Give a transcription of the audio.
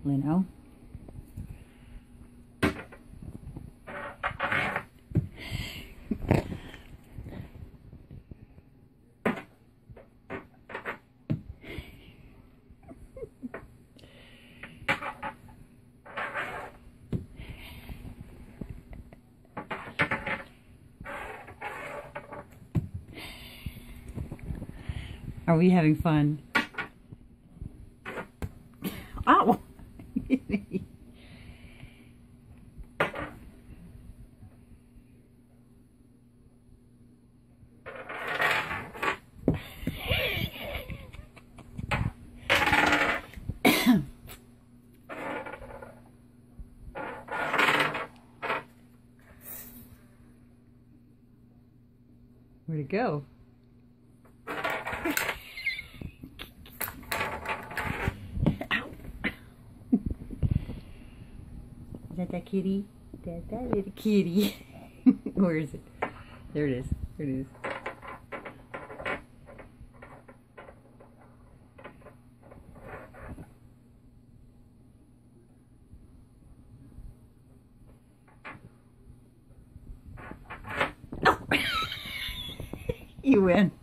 Leno. Are we having fun? Ow! Where'd it go? Is that kitty? That little kitty. Where is it? There it is. There it is. Oh. You win.